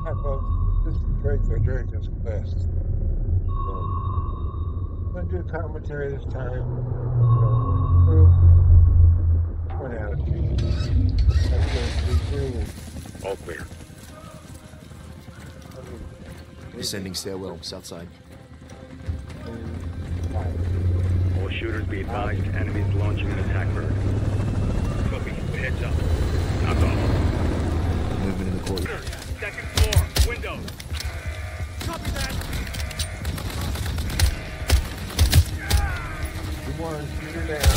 Hi folks, this is draco'squest. I'm going to do a commentary this time. One attitude. That's going to be All clear. Descending stairwell, south side. All shooters be advised, enemies launching an attack bird. Copy, heads up. Knock off. Movement in the corridor. Second floor, window. Copy that. Good one, shoot her down.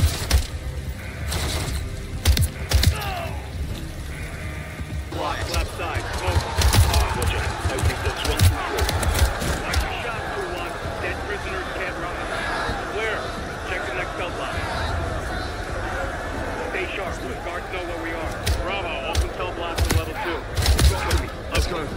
Block left side, smoke. Watch out, I think that's one control. Watch your shot, crew one. Dead prisoners can't run. Clear. Check the next belt line. Stay sharp. The guards know where we are. Bravo, open cell blast on level 2. Let's go.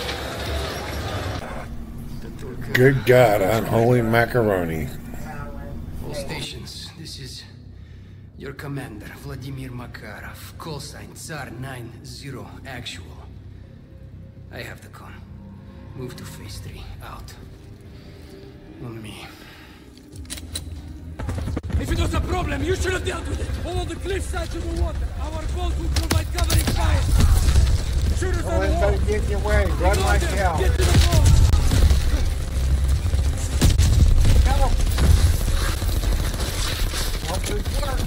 Good God, unholy macaroni. All stations, this is your commander, Vladimir Makarov. Call sign Tsar 90 actual. I have the con. Move to phase 3. Out. On me. If it was a problem, you should have dealt with it. Follow the cliff side to the water. Our boat will provide covering fire. Shooters on the wall. Get in your way. Run like hell. Get to the boat. Help! Hopefully it works.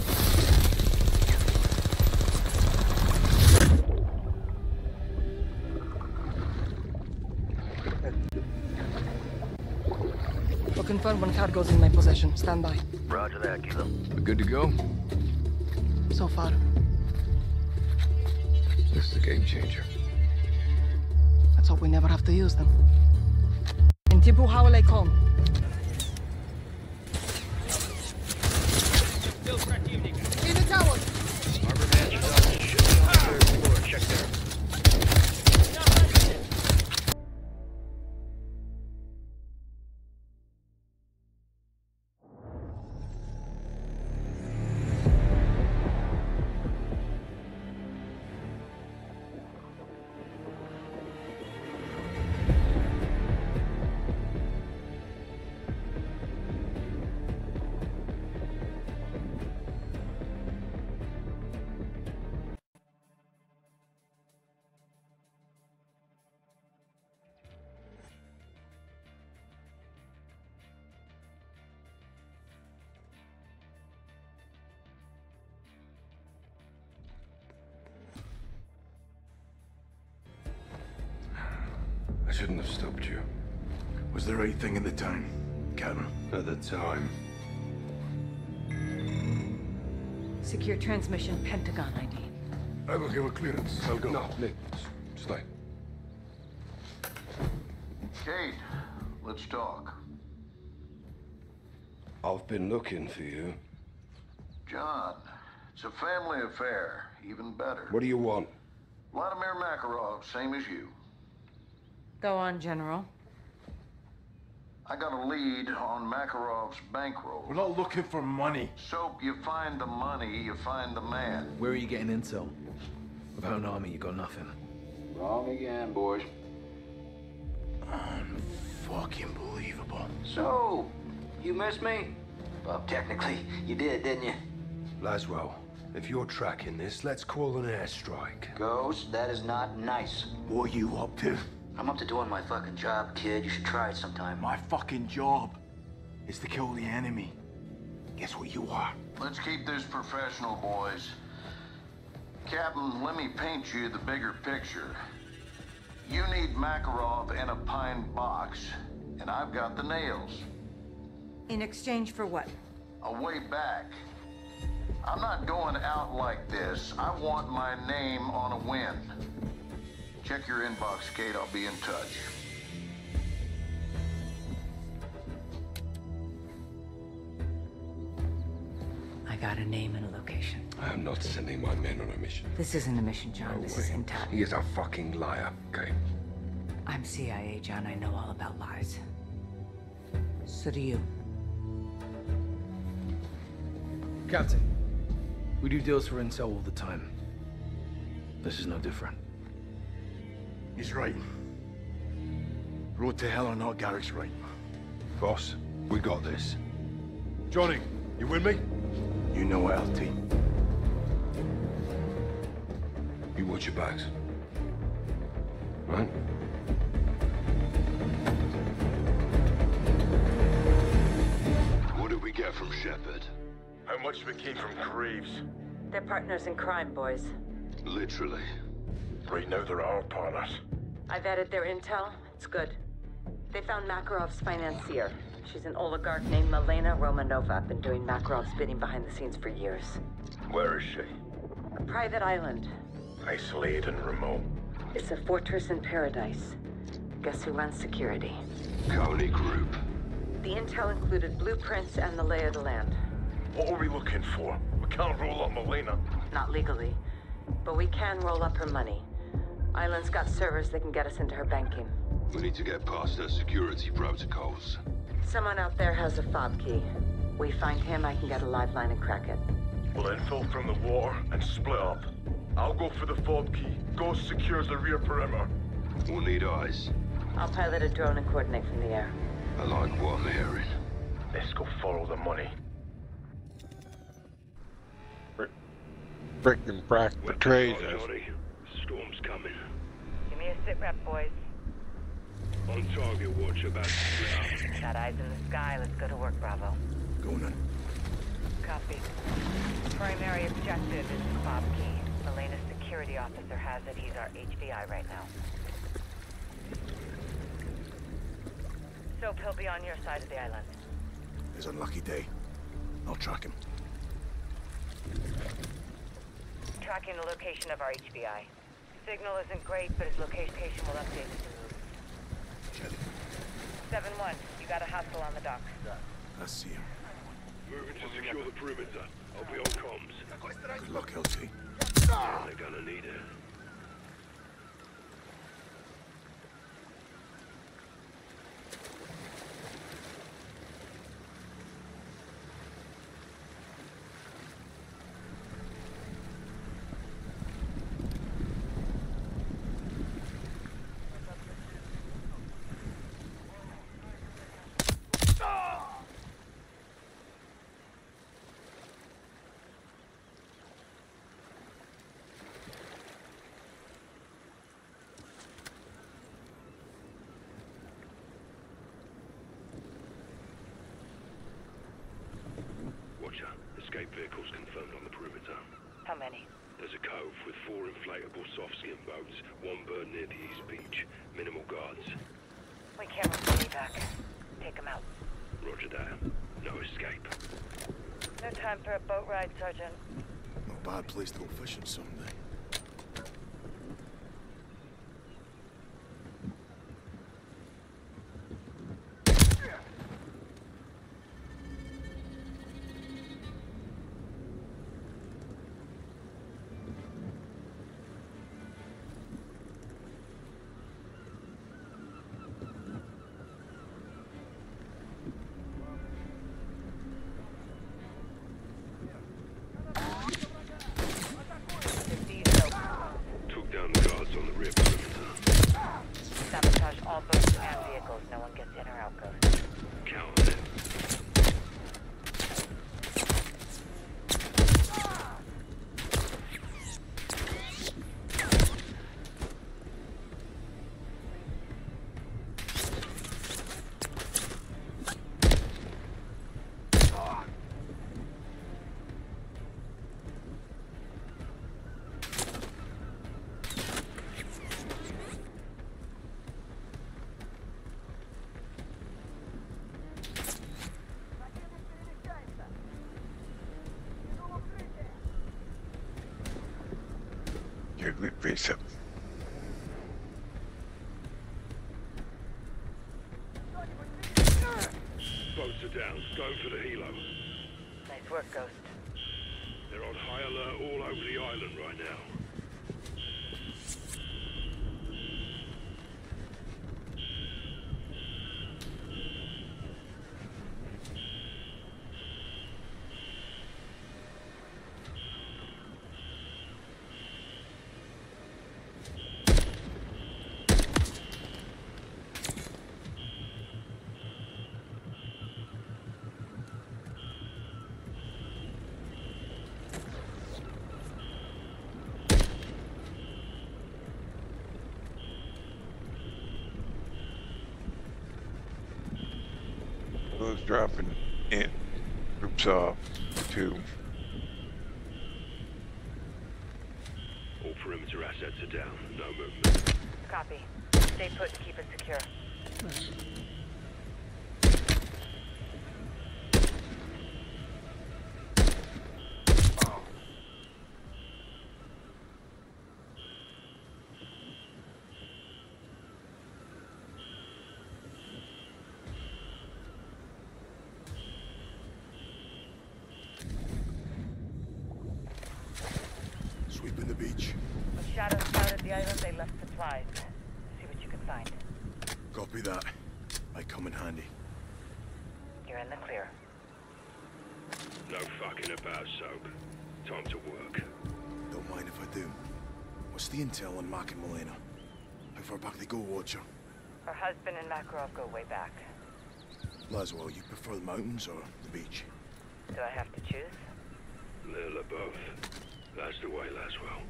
We'll confirm when cargo's in my possession. Stand by. Roger that, Kilo. We're good to go? So far. This is a game changer. Let's hope we never have to use them. Intibu hawale kon. In the tower! Harbor match is up. Ships on the 3rd floor. Check there. I shouldn't have stopped you. Was the right thing at the time, Captain? At the time. Secure transmission, Pentagon ID. I will give a clearance. I'll go. No, Nick, stay. Kate, let's talk. I've been looking for you. John, it's a family affair. Even better. What do you want? Vladimir Makarov, same as you. Go on, General. I got a lead on Makarov's bankroll. We're not looking for money. So you find the money, you find the man. Where are you getting intel? Without an army, you got nothing. Wrong again, boys. Unfucking believable. So, you missed me? Well, technically, you did, didn't you? Laswell, if you're tracking this, let's call an airstrike. Ghost, that is not nice. What are you up to? I'm up to doing my fucking job, kid. You should try it sometime. My fucking job is to kill the enemy. Guess what you are? Let's keep this professional, boys. Captain, let me paint you the bigger picture. You need Makarov in a pine box, and I've got the nails. In exchange for what? A way back. I'm not going out like this. I want my name on a win. Check your inbox, Kate. I'll be in touch. I got a name and a location. I am not sending my men on a mission. This isn't a mission, John. This is intel. He is a fucking liar, okay? I'm CIA, John. I know all about lies. So do you. Captain, we do deals for intel all the time. This is no different. He's right. Road to hell or not, Garrick's right. Boss, we got this. Johnny, you with me? You know it, LT. You watch your backs. Right? What did we get from Shepard? How much we came from Graves? They're partners in crime, boys. Literally. Right now they're our partners. I've added their intel. It's good. They found Makarov's Financier. She's an oligarch named Milena Romanova. Been doing Makarov's bidding behind the scenes for years. Where is she? A private island. Isolated and remote. It's a fortress in paradise. Guess who runs security? Coney Group. The intel included blueprints and the lay of the land. What are we looking for? We can't roll up Milena. Not legally, but we can roll up her money. Island's got servers that can get us into her banking. We need to get past their security protocols. Someone out there has a fob key. We find him, I can get a live line and crack it. We'll infill from the water and split up. I'll go for the fob key. Ghost secures the rear perimeter. We'll need eyes. I'll pilot a drone and coordinate from the air. I like what I'm hearing. Let's go follow the money. Frickin' Brack betrays us. Johnny. Storm's coming. Give me a sit rep, boys. On target watch about to split up. Got eyes in the sky. Let's go to work, Bravo. Going in. Copy. Primary objective is the fob key. Milena's security officer has it. He's our HVI right now. So he'll be on your side of the island. His unlucky day. I'll track him. Tracking the location of our HVI. Signal isn't great, but his location will update as we move. 7-1, you got a hostile on the docks. I see him. Moving to secure the perimeter. I'll be on comms. Good luck, LT. They're gonna need it. Escape vehicles confirmed on the perimeter. How many? There's a cove with 4 inflatable soft-skin boats, 1 bird near the east beach. Minimal guards. We can't run back. Take them out. Roger that. No escape. No time for a boat ride, Sergeant. No bad place to go fishing someday. Took down the guards on the rear perimeter. Sabotage all boats and vehicles. No one gets in or out, Ghost. Count on it. Face up. Boats are down. Going for the helo. Nice work, Ghost. They're on high alert all over the island right now. Tango's dropping in. Groups off. 2. All perimeter assets are down. No movement. Copy. Stay put and keep it secure. Sweeping the beach. When Shadow scouted the island, they left supplies. See what you can find. Copy that. Might come in handy. You're in the clear. No fucking about, Soap. Time to work. Don't mind if I do. What's the intel on Mac and Milena? How far back they go, Watcher? Her husband and Makarov go way back. Laswell, you prefer the mountains or the beach? Do I have to choose? Little of both. That's the way, Laswell.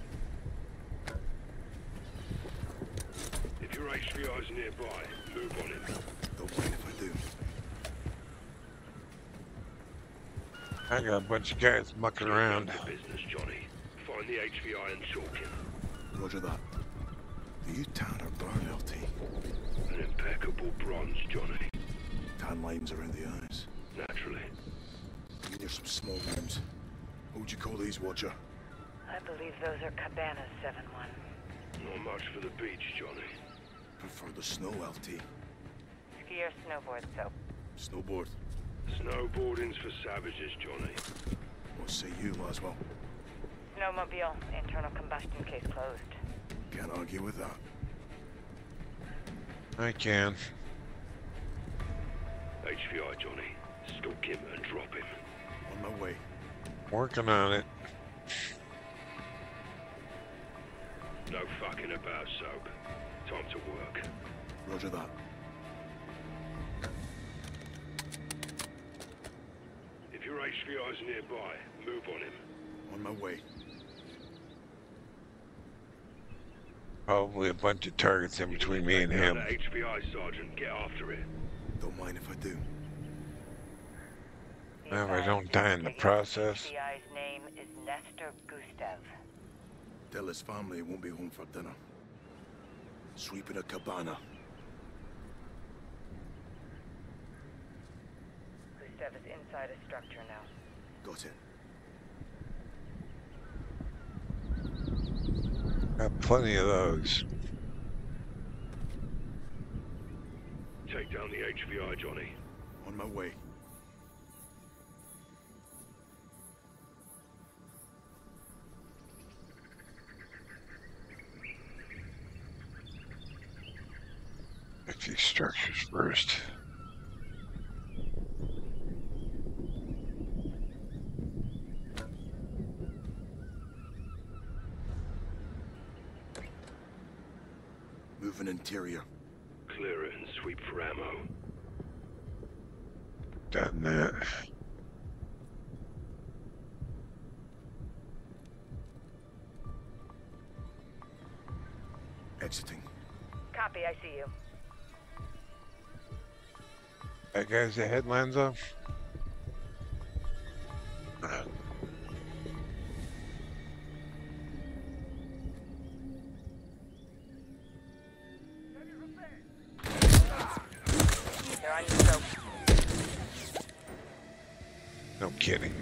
If your HVI's nearby, move on it. Don't mind if I do. I got a bunch of guys mucking around. Business, Johnny. Find the HVI and chalk him. Roger that. Do you tan or burn, LT? An impeccable bronze, Johnny. Tan lines around the eyes. Naturally. There's some small rooms. What would you call these, Watcher? I believe those are cabanas, 7-1. Not much for the beach, Johnny. Prefer the snow, LT. Ski or snowboard, Soap? Snowboard. Snowboarding's for savages, Johnny. What say you, Laswell? Snowmobile, internal combustion case closed. Can't argue with that. I can. HVI, Johnny. Stalk him and drop him. On my way. Working on it. No fucking about, Soap. Time to work. Roger that. If your HVI's nearby, move on him. On my way. Probably a bunch of targets in between me and him. HVI, Sergeant. Get after it. Don't mind if I do. If I don't die in the process. HBI's name is Nestor Gustav. Tell his family he won't be home for dinner. Sweeping a cabana. Gustav is inside a structure now. Got it. Got plenty of those. Take down the HVI, Johnny. On my way. Get these structures first. Moving interior. Clear it and sweep for ammo. Done that. Exiting. Copy, I see you. That guy's the headlines off. They're on your Soap. No kidding.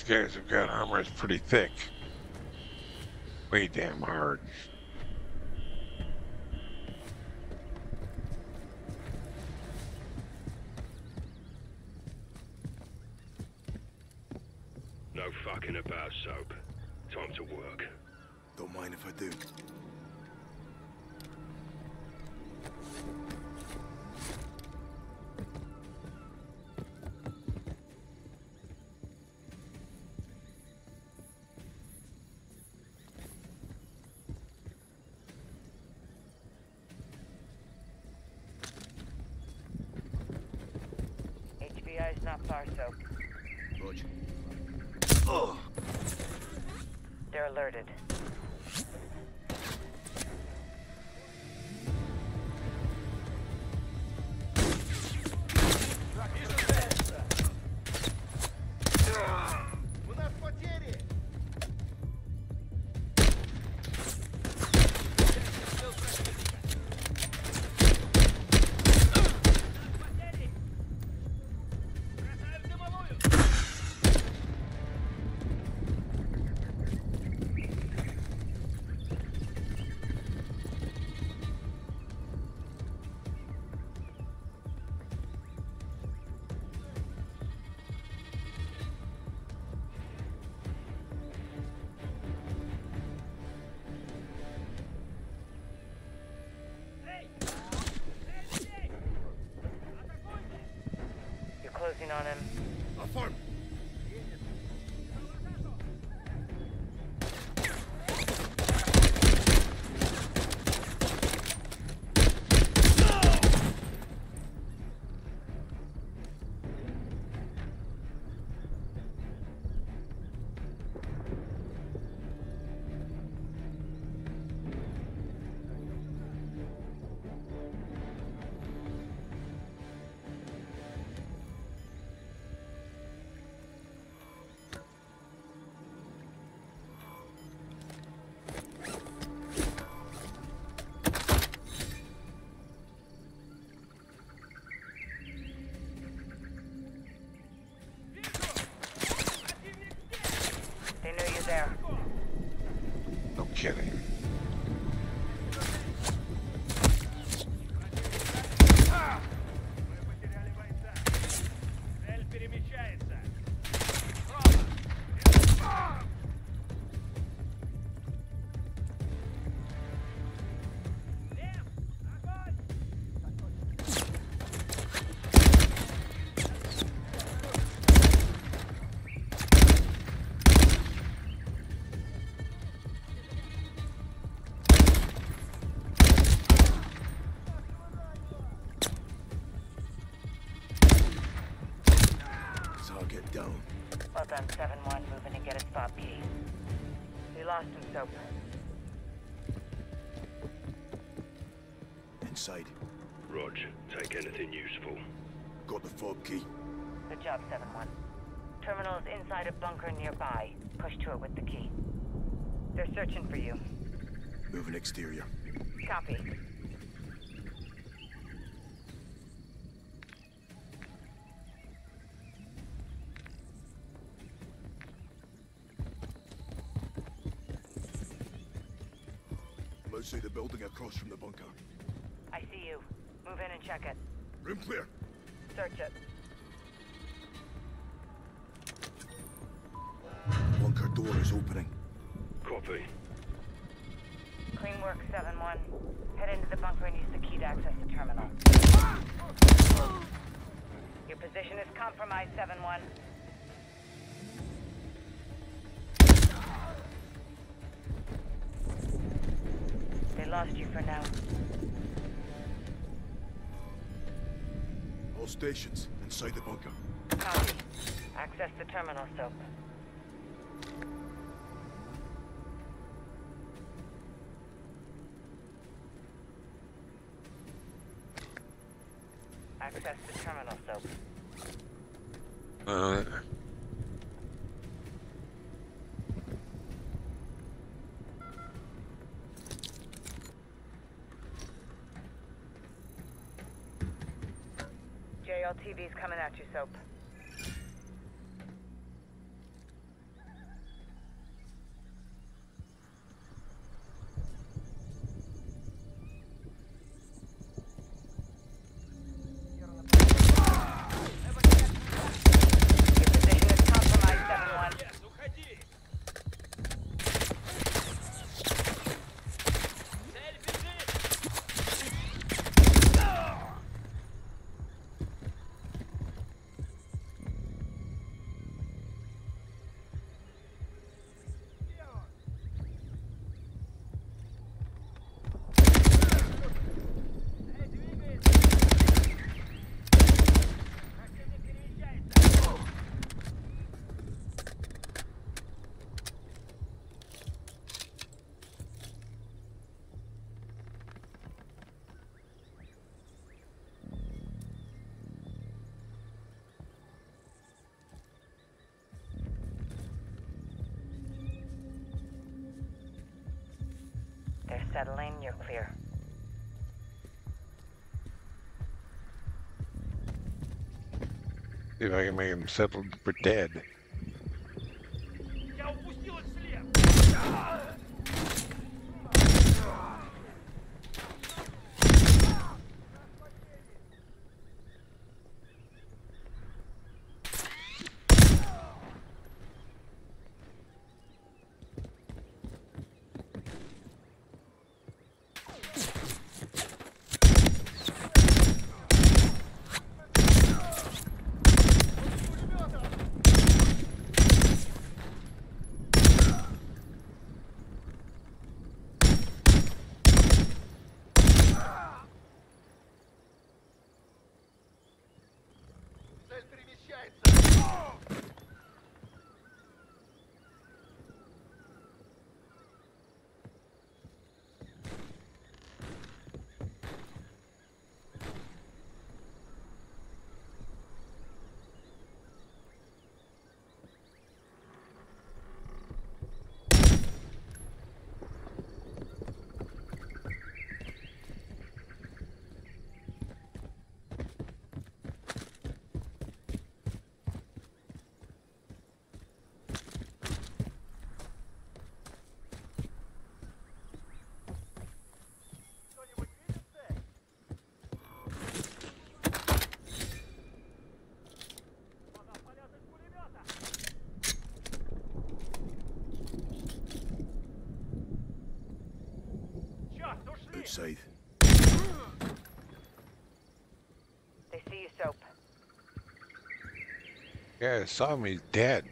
These guys have got armor is pretty thick. Way damn hard. No fucking about, Soap. Time to work. Don't mind if I do. HBI's not far, Soap. Roger. They're alerted. Closing on him. Affirm. There. No kidding. Target down. Well done, 7-1. Move in and get his fob key. We lost him, Soap. Inside. Rog, take anything useful. Got the fob key. Good job, 7-1. Terminal is inside a bunker nearby. Push to it with the key. They're searching for you. Moving exterior. Copy. I'm outside the building across from the bunker. I see you. Move in and check it. Room clear. Search it. Bunker door is opening. Copy. Clean work, 7-1. Head into the bunker and use the key to access the terminal. Your position is compromised, 7-1. They lost you for now. All stations inside the bunker. Copy. Access the terminal, Soap. Access the terminal, Soap. JLTV's coming at you, Soap. settling, you're clear. See if I can make him settle for dead. Outside. They see you, Soap. Yeah, I saw him. He's dead.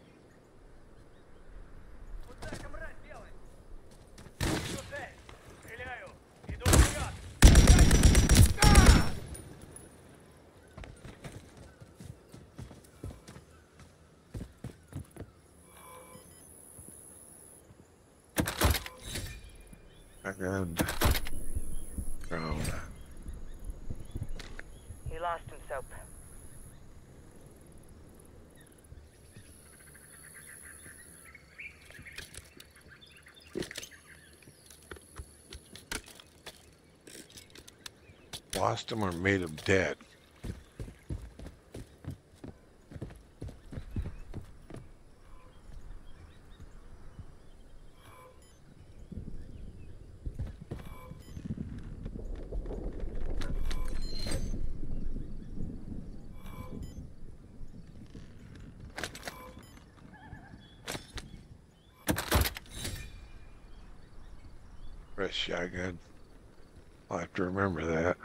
And ground. You lost him, Soap. Lost him or made him dead. Fresh shotgun. I'll have to remember that.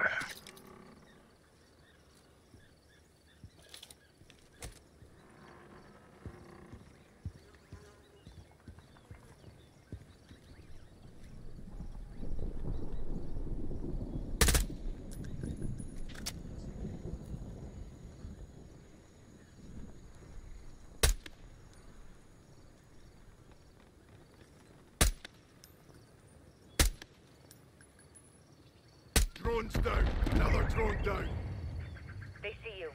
Drone's down. Another drone down. They see you.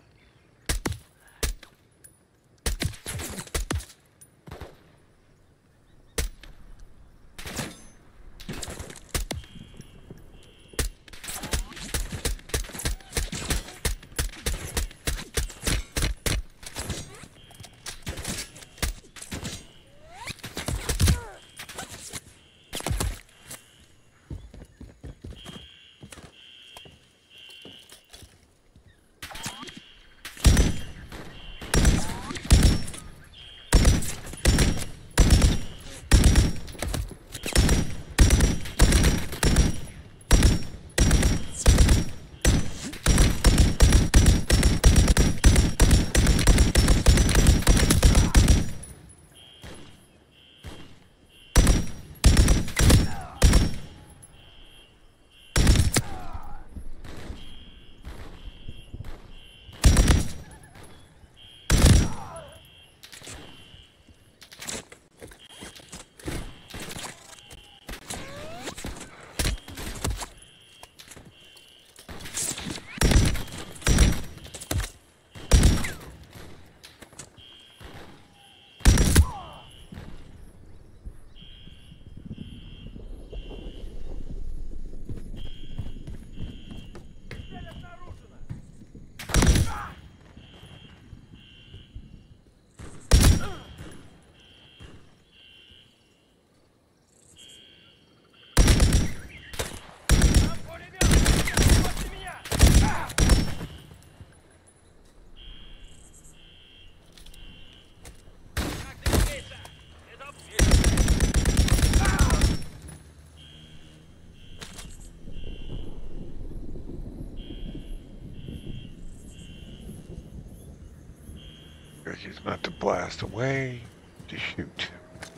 Strike is not to blast away, to shoot.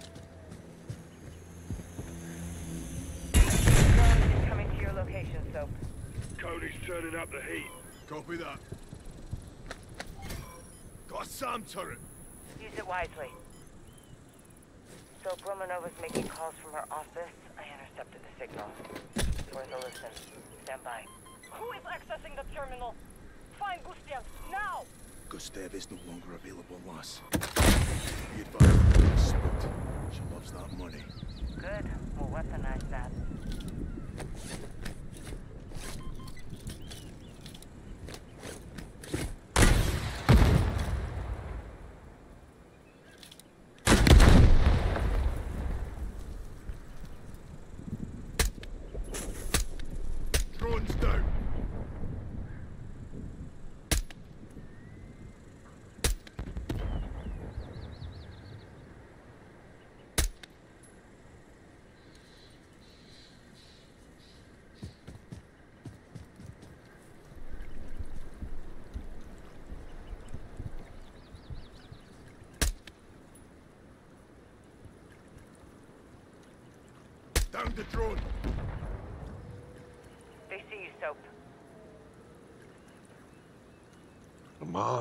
Coming to your location, Soap. Cody's turning up the heat. Copy that. Got a SAM turret. Use it wisely. Soap, Romanova's making calls from her office. I intercepted the signal. It's worth a listen. Stand by. Who is accessing the terminal? Find Gustav, now! Gustav is no longer available, lass. Be advised, spot. She loves that money. Good. We'll weaponize that. Drone's down. Down the drone. They see you, Soap. Come on.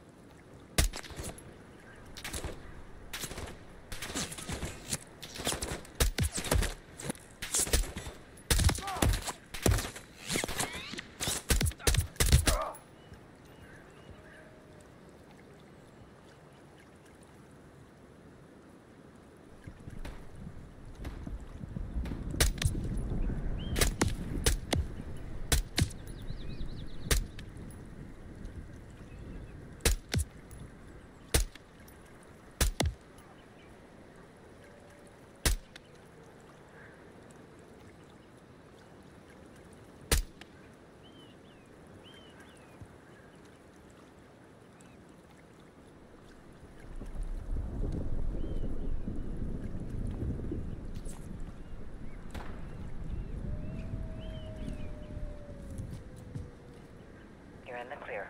You're in the clear.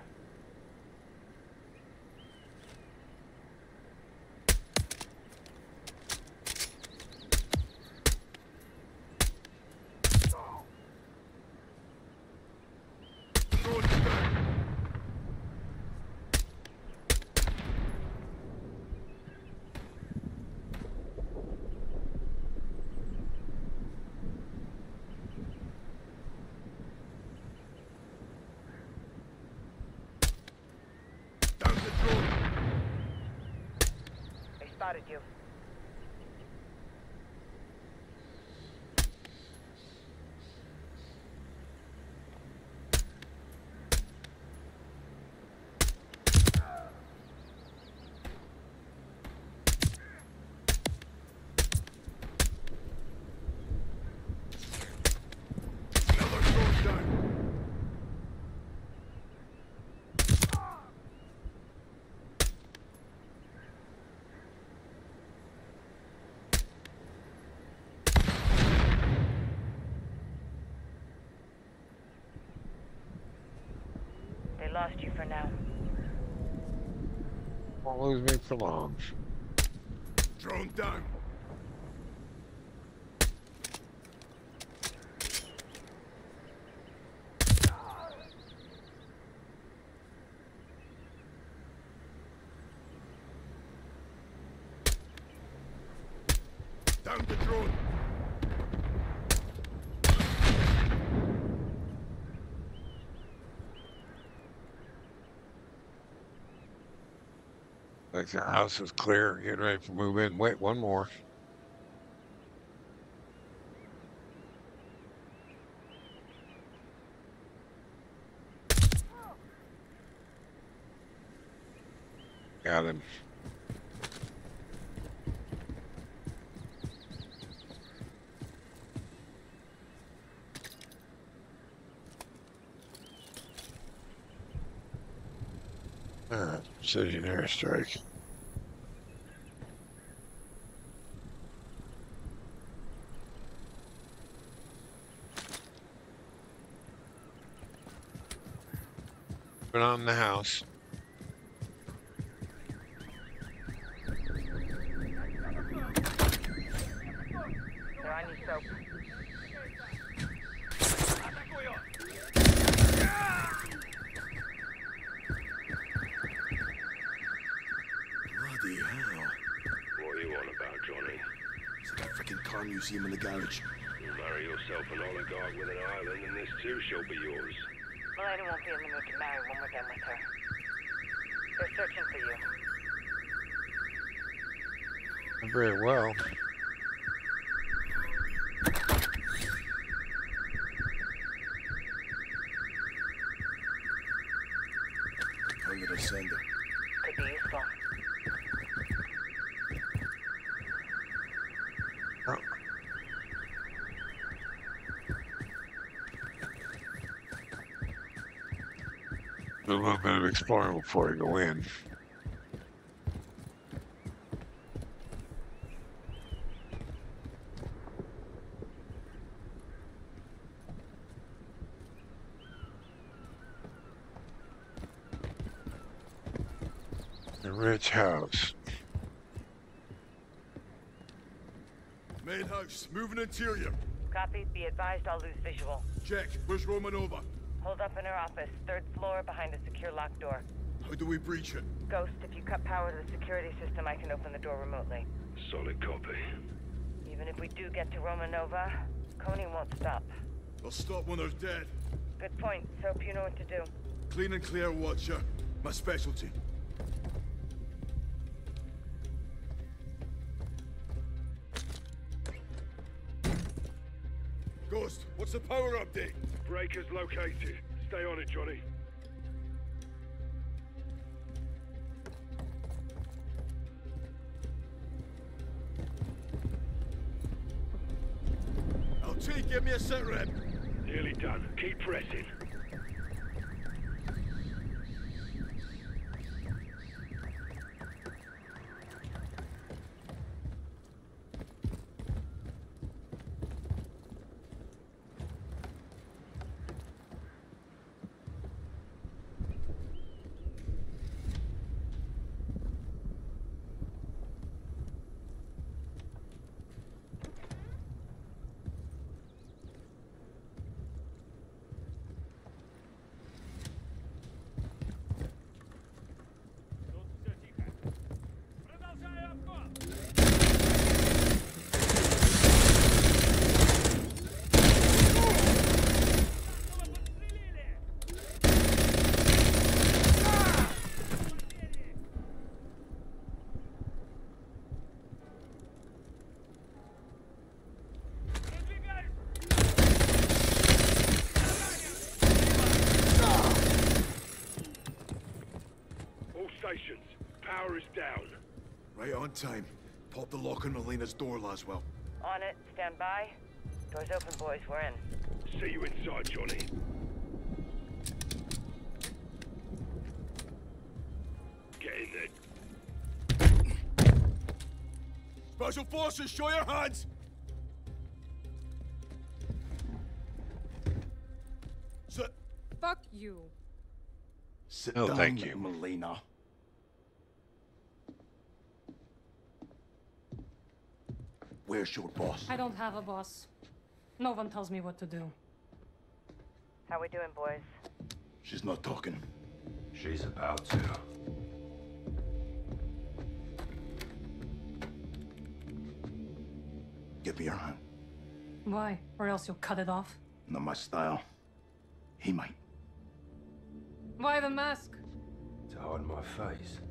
Drone's down. Down the drone. They spotted you. Another drone down. They lost you for now. Won't lose me for long. Drone down. Down the drone. Like the house is clear, getting ready for move in. Wait, one more. Got him. Precision airstrike. Put on the house. you see him in the garage. Marry yourself an oligarch with an island, and this too shall be yours. Elena won't be in the mood to marry when we're done with her. They're searching for you. Very well. How did I send her? Could be useful. Oh. Do a little bit of exploring before we go in. The rich house. Main house, moving interior. Copy. Be advised I'll lose visual. Check. Where's Romanova? Hold up in her office, 3rd floor, behind a secure locked door. How do we breach it? Ghost, if you cut power to the security system, I can open the door remotely. Solid copy. Even if we do get to Romanova, Coney won't stop. They'll stop when they're dead. Good point. Soap, you know what to do. Clean and clear, Watcher. My specialty. Ghost, what's the power update? Breaker's located. Stay on it, Johnny. LT, give me a sit rep. Nearly done. Keep pressing. Stations. Power is down. Right on time. Pop the lock on Elena's door, Laswell. On it. Stand by. Doors open, boys. We're in. See you inside, Johnny. Get in there. Special Forces, show your hands! Sit. Fuck you. Sit Oh, down, thank you. Melina. Where's your boss? I don't have a boss. No one tells me what to do. How we doing, boys? She's not talking. She's about to. Give me your hand. Why? Or else you'll cut it off? Not my style. He might. Why the mask? To hide my face.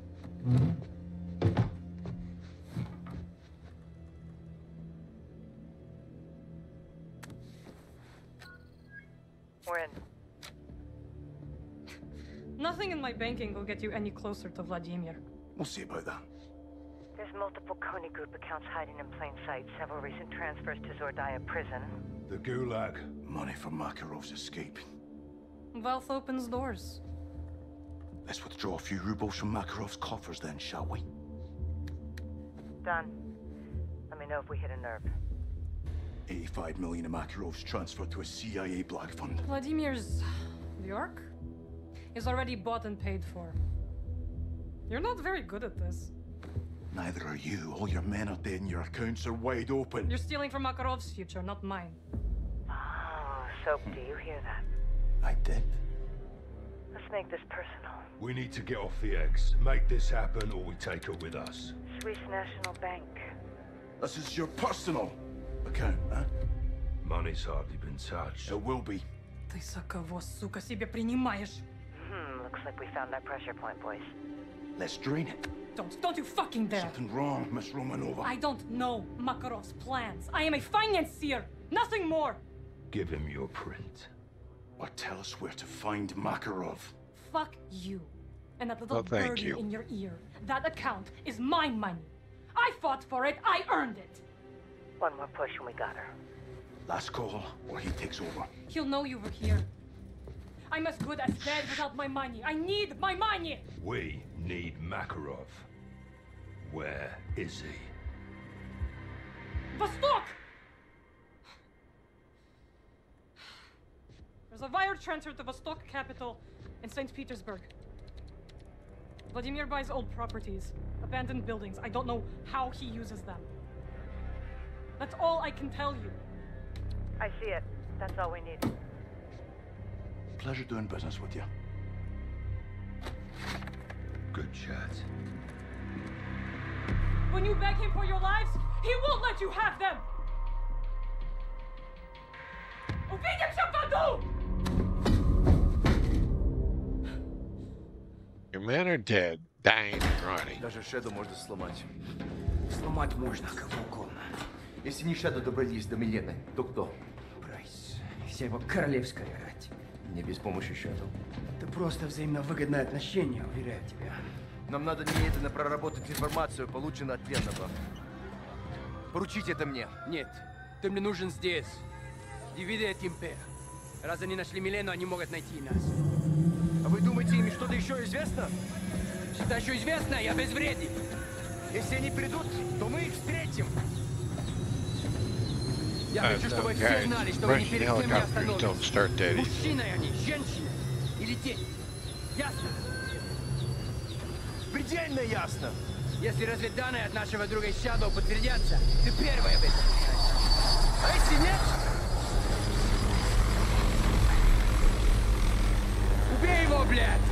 We're in. Nothing in my banking will get you any closer to Vladimir. We'll see about that. There's multiple Coney Group accounts hiding in plain sight. Several recent transfers to Zordaya prison. The Gulag. Money for Makarov's escape. Wealth opens doors. Let's withdraw a few rubles from Makarov's coffers then, shall we? Done. Let me know if we hit a nerve. 85 million of Makarov's transferred to a CIA black fund. Vladimir's York is already bought and paid for. You're not very good at this. Neither are you. All your men are dead and your accounts are wide open. You're stealing from Makarov's future, not mine. Oh, Soap, do you hear that? I did. Let's make this personal. We need to get off the X. Make this happen or we take her with us. Swiss National Bank. This is your personal. Account, huh? Money's hardly been touched. It will be. Ты за кого, сука, себе принимаешь? Looks like we found that pressure point, boys. Let's drain it. Don't you fucking dare! Something wrong, Miss Romanova. I don't know Makarov's plans. I am a financier, nothing more. Give him your print. Or tell us where to find Makarov. Fuck you. And that little Oh, thank birdie you. in your ear. That account is my money. I fought for it. I earned it. One more push and we got her. Last call, or he takes over. He'll know you were here. I'm as good as dead without my money. I need my money. We need Makarov. Where is he? Vostok! There's a wire transfer to Vostok capital in St. Petersburg. Vladimir buys old properties, abandoned buildings. I don't know how he uses them. That's all I can tell you. I see it. That's all we need. Pleasure doing business with you. Good chat. When you beg him for your lives, he won't let you have them! Увидимся в аду! Your men are dead, dying and rotting. Даже Шеду можно сломать. Сломать можно кого угодно. Если не Шеду добрались до Милены, то кто? Прайс. Вся его королевская рать. Не без помощи Шеду. Это просто взаимно выгодное отношение, уверяю тебя. Нам надо немедленно проработать информацию, полученную от пленного. Поручите это мне. Нет, ты мне нужен здесь. Дивиде et Impera. Раз они нашли Милену, они могут найти нас. А вы думаете, им что-то еще известно? Что еще известно, я безвреден. Если они придут, то мы их встретим. Я хочу, чтобы все знали, что вы ни перед кем не остановитесь. Мужчины они, женщины или дети. Ясно? Предельно ясно. Если разведданные от нашего друга Shadow подтвердятся, ты первая в этом. А если нет? Убей его, блядь!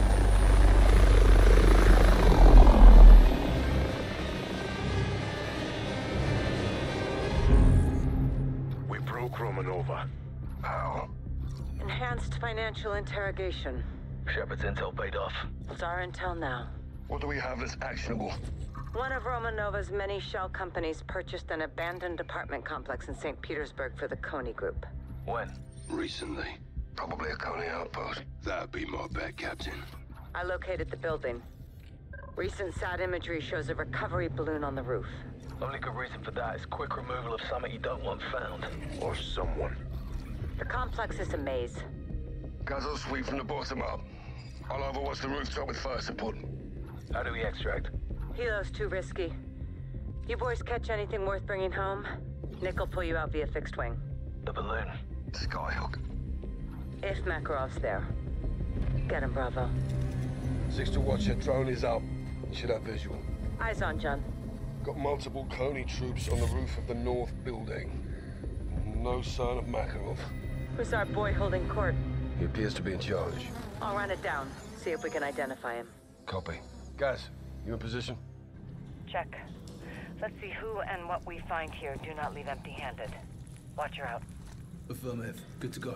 We broke Romanova. How? Enhanced financial interrogation. Shepard's intel paid off. It's our intel now. What do we have that's actionable? One of Romanova's many shell companies purchased an abandoned apartment complex in St. Petersburg for the Coney Group. When? Recently. Probably a Coney outpost. That'd be my bet, Captain. I located the building. Recent SAT imagery shows a recovery balloon on the roof. Only good reason for that is quick removal of something you don't want found. Or someone. The complex is a maze. Guys will sweep from the bottom up. I'll overwatch the rooftop with fire support. How do we extract? Helo's too risky. You boys catch anything worth bringing home? Nick will pull you out via fixed wing. The balloon. Skyhook. If Makarov's there. Get him, Bravo. 6 to watch, your drone is up. You should have visual. Eyes on, John. Got multiple Coney troops on the roof of the north building. No sign of Makarov. Who's our boy holding court? He appears to be in charge. I'll run it down. See if we can identify him. Copy. Guys, you in position? Check. Let's see who and what we find here. Do not leave empty-handed. Watch her out. Affirmative. Good to go.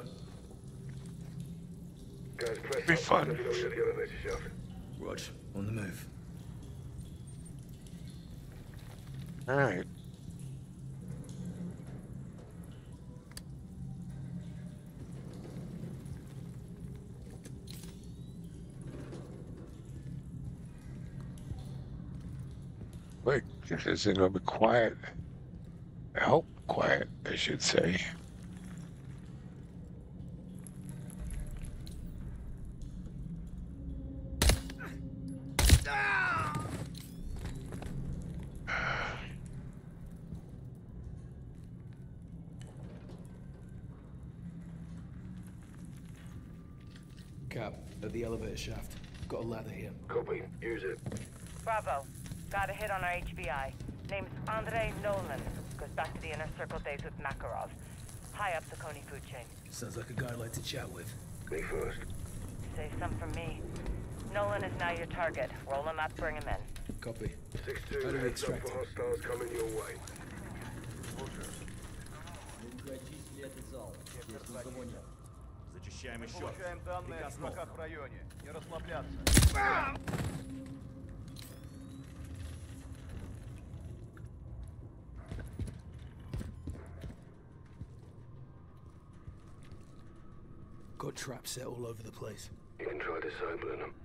Guys, press Be fun. Let me know when the elevator shaft. Rog, on the move. All right. Wait, this isn't gonna be quiet. I hope quiet, I should say. Cap, at the elevator shaft. Got a ladder here. Copy. Use it. Bravo. Got a hit on our HBI. Name's Andrei Nolan. Goes back to the inner circle days with Makarov. High up the Coney food chain. Sounds like a guy I'd like to chat with. Me first. Save some from me. Nolan is now your target. Roll him up, bring him in. Copy. 6-2, How do we heads up extract for him? hostiles coming your way. Зачищаем еще. Получаем данные о чуваках в районе. Не расслабляться. Got traps set all over the place. You can try disabling them.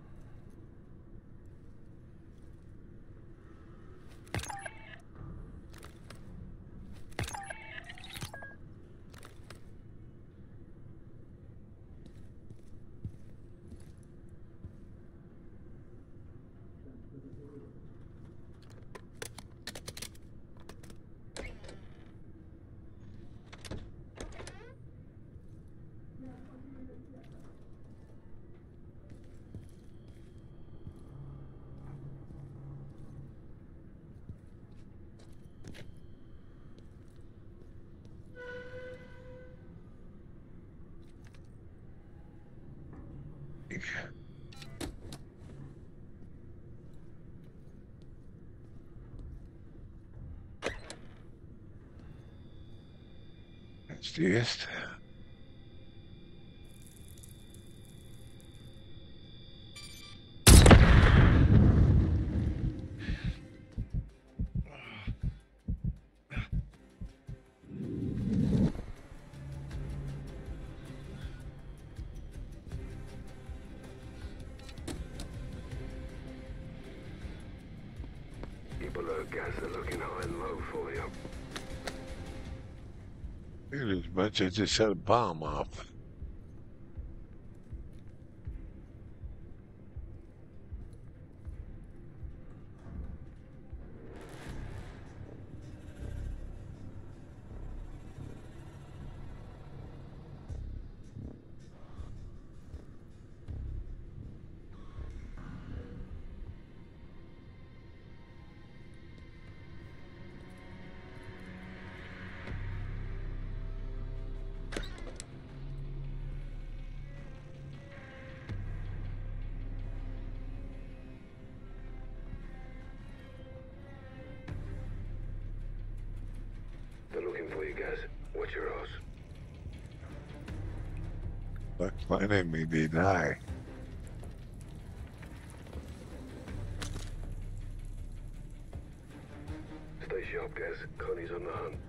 Let's do this. People are gas are looking high and low for you. Look at this bunch. I just shot a bomb off. They're looking for you guys. Watch your ass. Like finding me, they die. Stay sharp, guys. Connie's on the hunt.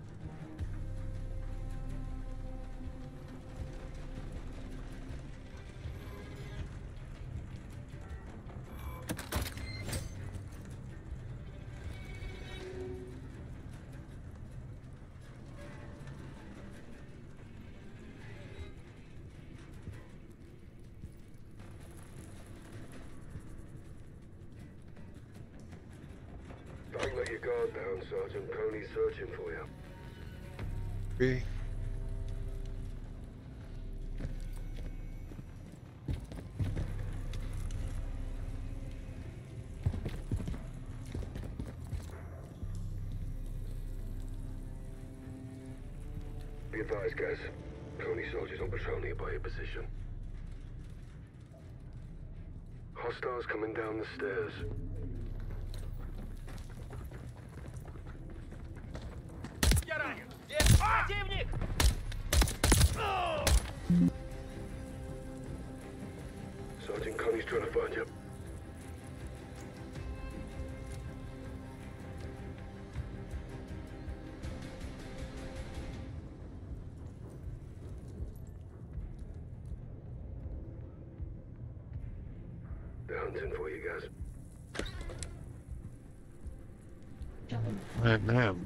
Don't let your guard down, Sergeant. Coney's searching for you. B. Be advised, guys. Coney soldiers on patrol nearby your position. Hostiles coming down the stairs. Противник! Sergeant Coney's trying to find you. They're hunting for you guys. Man, damn.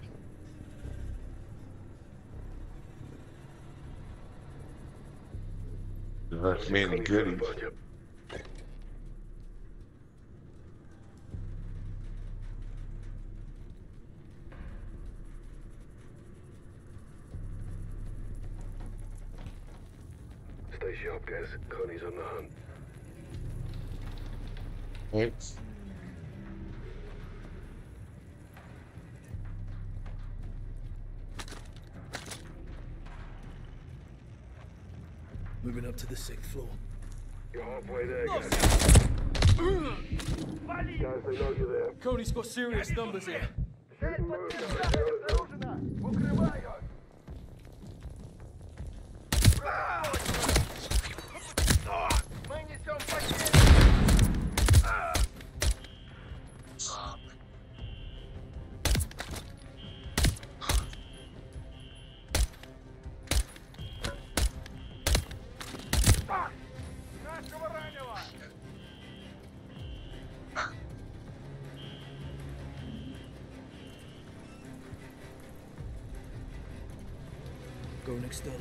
That's me and goodies. Stay sharp, guys. Coney's on the hunt. Thanks. Moving up to the 6th floor. You're halfway there, guys. Guys, they know you're there. Coney's got serious numbers here. Нашего ранила! Going external.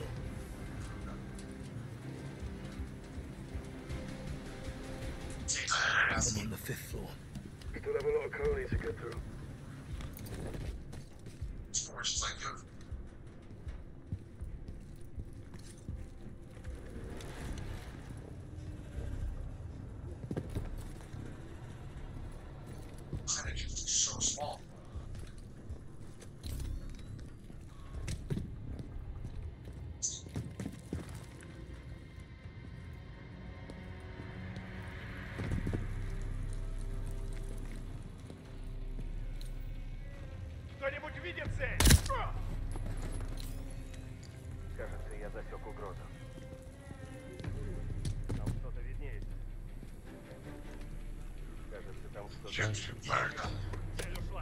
I'm on the 5th floor. Still have a lot of Coney to get through. So small. Кто-нибудь видит цель? Кажется, я засек угрозу. Там что-то виднеется. Кажется, там что-то... Цель ушла.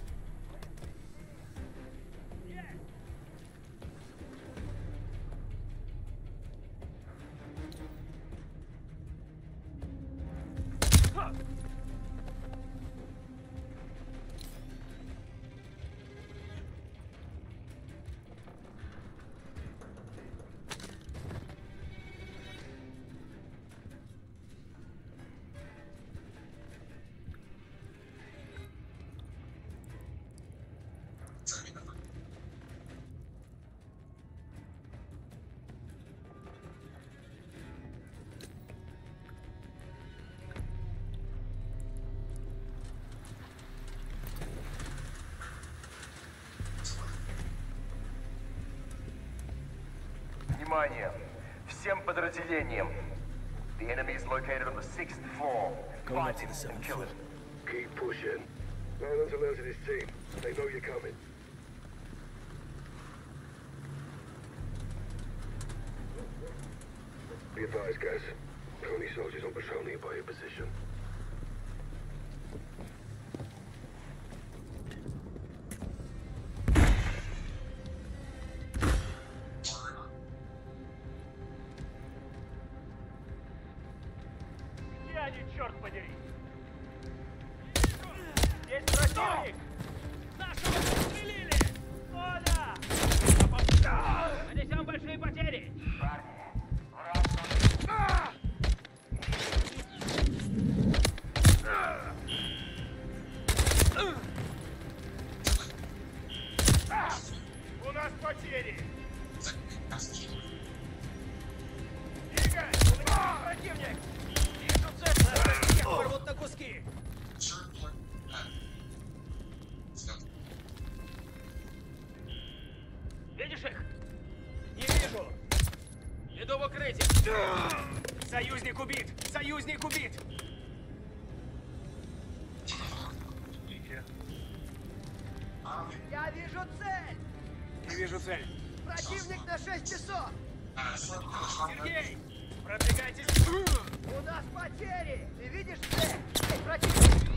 Внимание! Всем подразделениям! The enemy is located on the 6th floor. Find him and kill him. Keep pushing. Nolan's alerted his team. They know you're coming. Be advised, guys. Coney soldiers on patrol nearby your position. Где они, черт подери? Есть противник! Нашего застрелили! О, да! Нанесем большие потери! У нас потери! Двигай! Противник! Вижу цель! Нас всех порвут на куски! Видишь их? Не вижу! Иду в укрытие! Союзник убит! Союзник убит! Я вижу цель! Не вижу цель! Противник на 6 часов! Сергей! Продвигайтесь! У нас потери! Ты видишь цель? Эй, противник!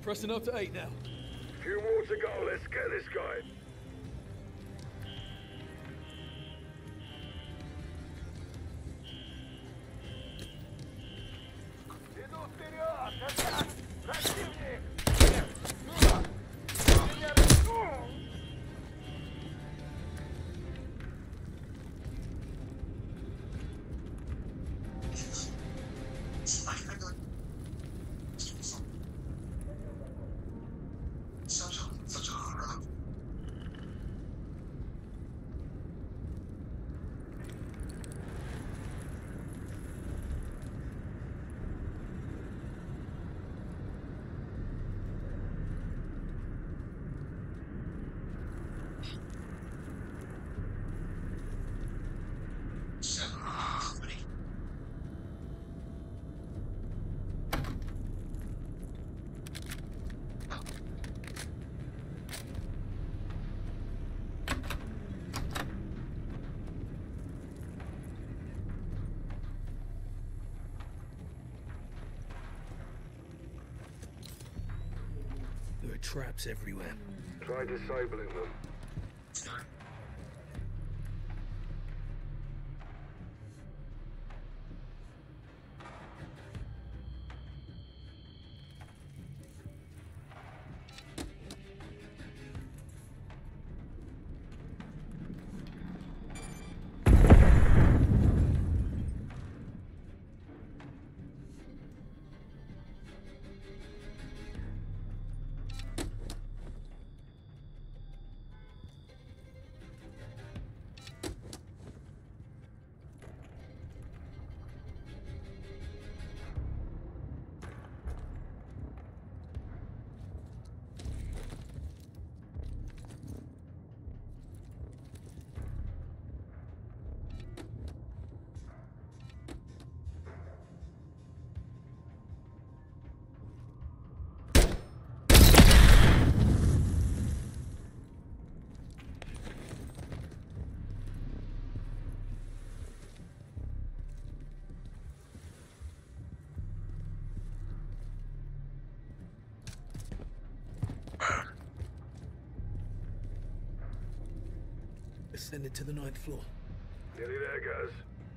Pressing up to 8 now. Few more to go. Let's get this guy. There are traps everywhere. Try disabling them. Ascended to the 9th floor. Nearly there, guys.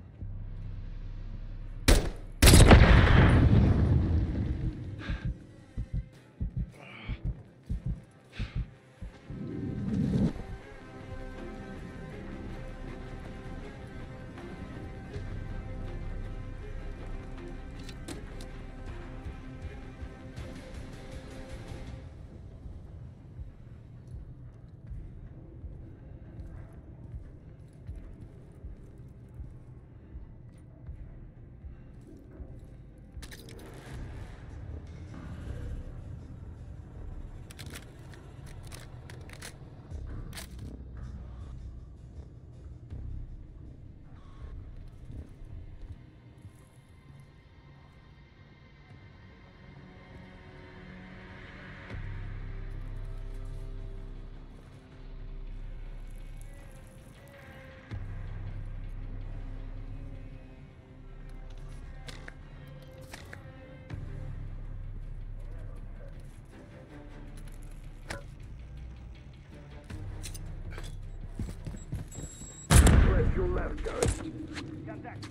Your left, guys. Contact.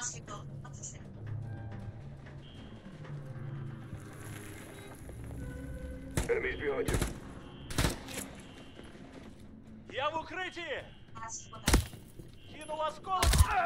Enemies behind you. Я в укрытии! Кинул осколок!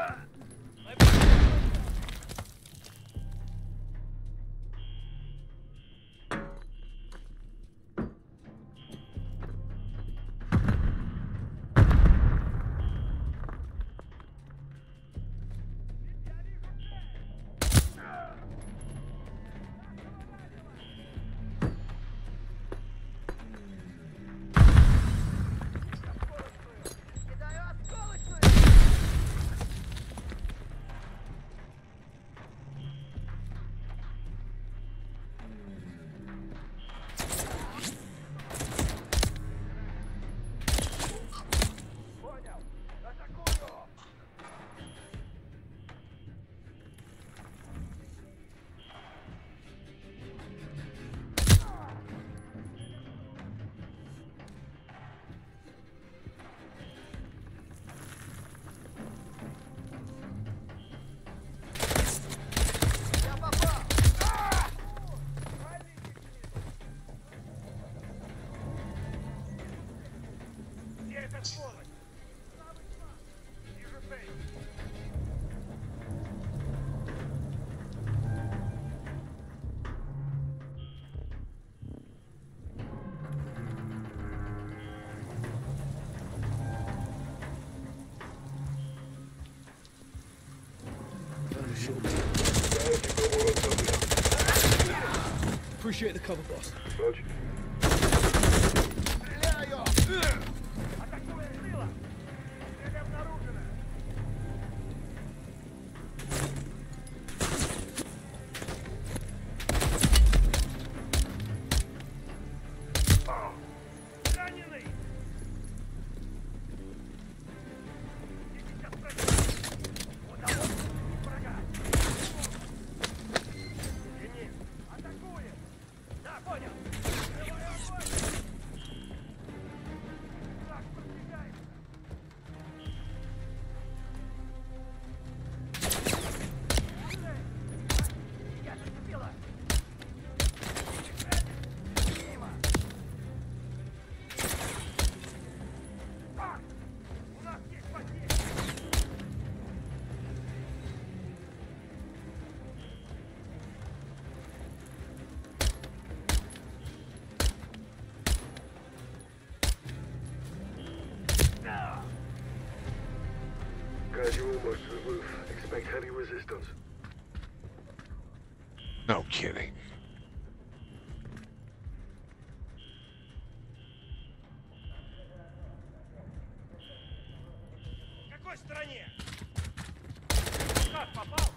Appreciate the cover, boss. Roger. Guys, you're almost to the roof. Expect heavy resistance. No kidding. В какой стороне? Как попал?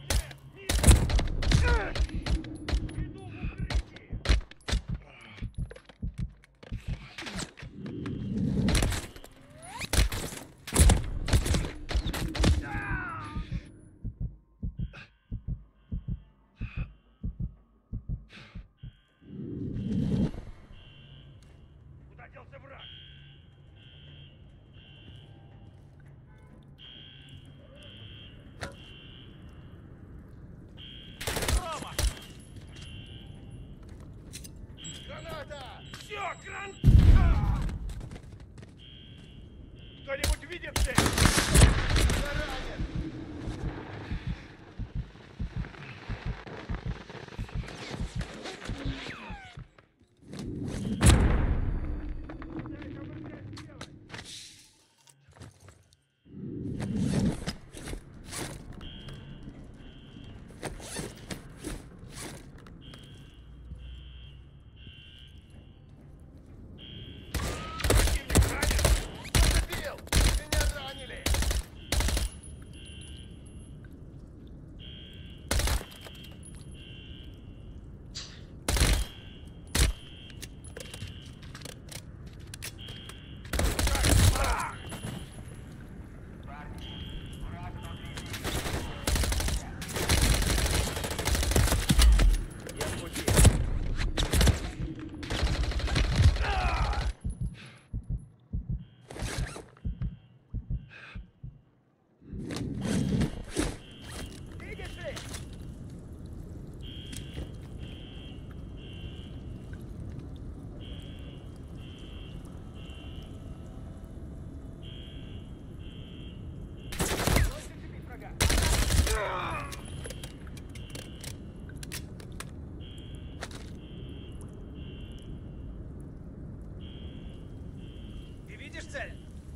Кто-нибудь видит цель? Меня ранили! Listen!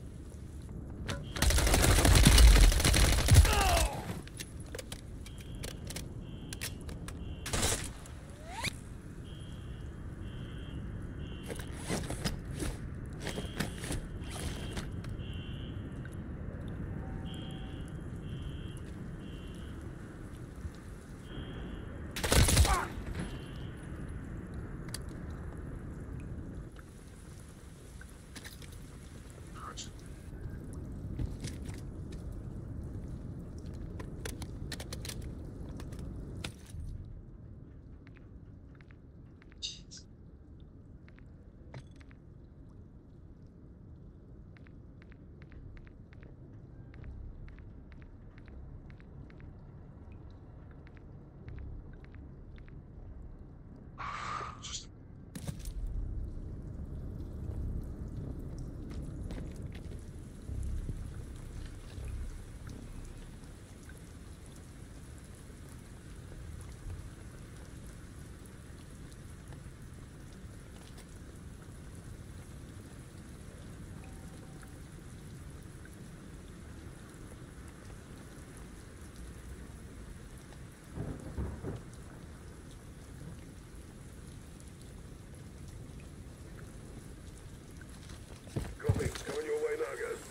Copy. It's coming your way now, guys.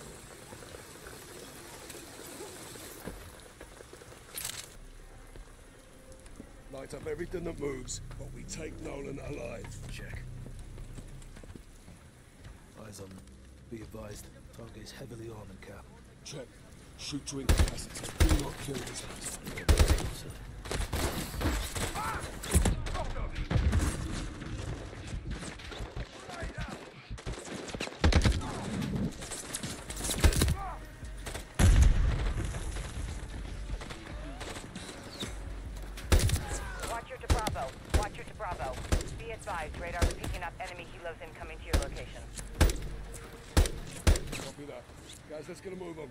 Light up everything that moves, but we take Nolan alive. Check. Eyes on. Be advised, target is heavily armored, Cap. Check. Shoot to incapacity. Do not kill this house. Watcher to Bravo. Watcher to Bravo. Be advised, radar is picking up enemy helos incoming to your location. Copy that. Guys, let's get a move on.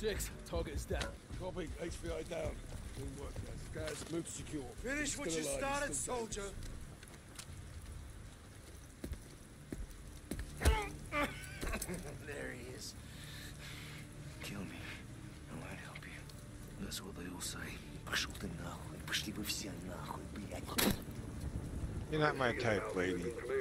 6, target is down. Copy, HVI down. Good work, guys. Guys, move to secure. Finish what you started, soldier. There he is. Kill me. I won't help you. That's what they all say. Пошел ты нахуй. Пошли вы все нахуй, блядь. You're not my type, lady.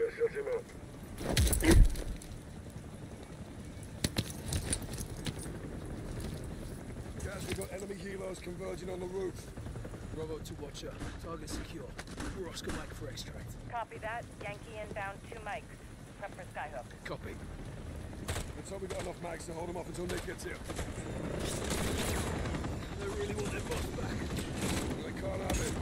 Guys, we got enemy helos converging on the roof. Bravo to Watcher. Target secure. We're Oscar Mike for extract. Copy that. Yankee inbound 2 mics. Prep for Skyhook. Copy. Let's hope we got enough mags to hold them off until Nick gets here. They really want their boss back. They can't have it.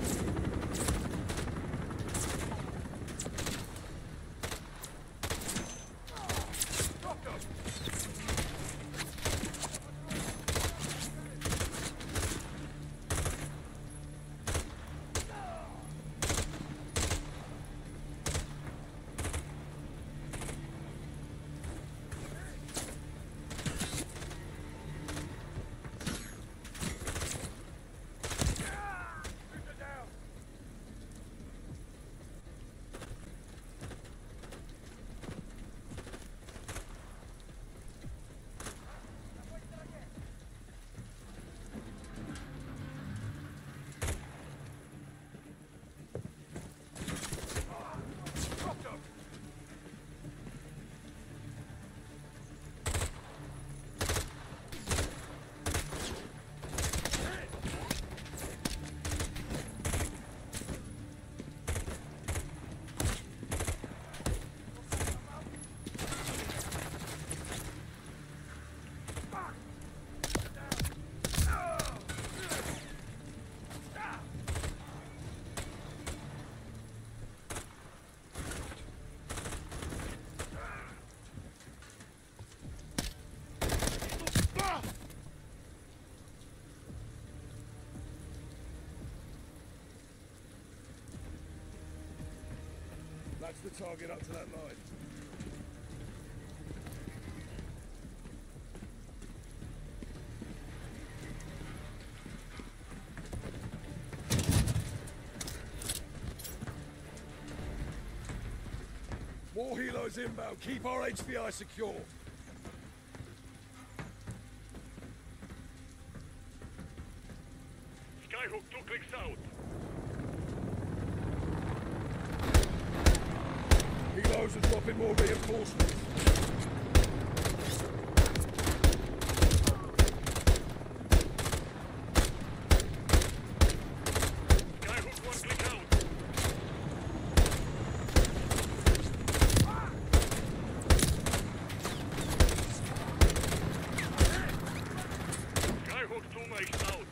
That's the target up to that line. More helos inbound. Keep our HVI secure. Skyhook 2 clicks out. Helos are dropping more reinforcements. Skyhook 1 click out. Skyhook 2 makes out.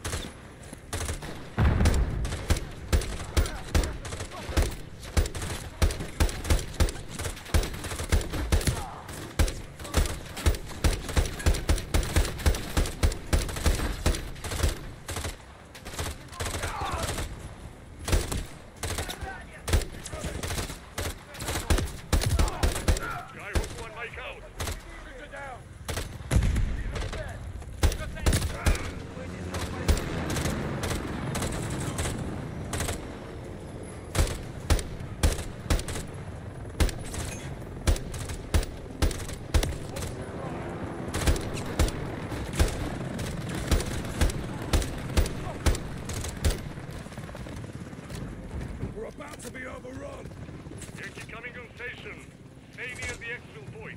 We're about to be overrun. Yankee coming on station. Stay near the exfil point.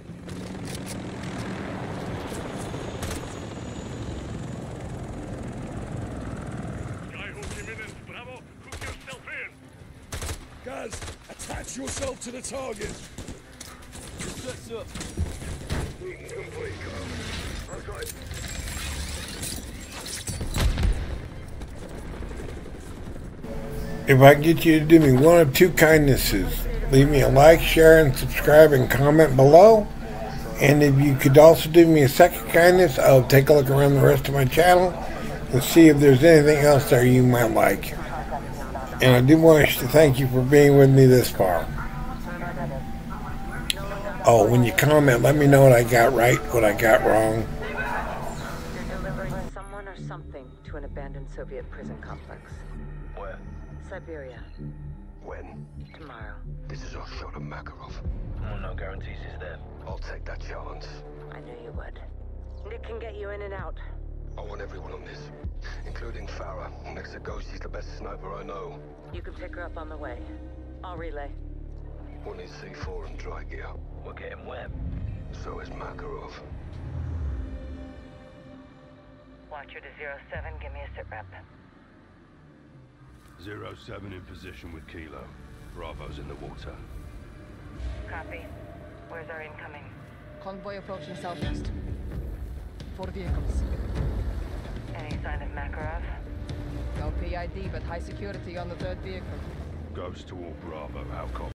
Skyhook imminent. Bravo. Hook yourself in. Guys, attach yourself to the target. Sets up. Incomplete, Carl. Outside. If I can get you to do me one of two kindnesses, leave me a like, share, and subscribe, and comment below. And if you could also do me a second kindness, I'll take a look around the rest of my channel and see if there's anything else there you might like. And I do want to thank you for being with me this far. Oh, when you comment, let me know what I got right, what I got wrong. Soviet prison complex. Where? Siberia. When? Tomorrow. This is our shot at Makarov. Well, no guarantees he's there. I'll take that chance. I knew you would. Nick can get you in and out. I want everyone on this, including Farah. Next to Ghost, he's the best sniper I know. You can pick her up on the way. I'll relay. One is C4 and dry gear. We're getting wet. So is Makarov. Watcher to 07, give me a sit rep. 07 in position with Kilo. Bravo's in the water. Copy. Where's our incoming? Convoy approaching southeast. 4 vehicles. Any sign of Makarov? No PID, but high security on the 3rd vehicle. Ghost to all Bravo, how copy?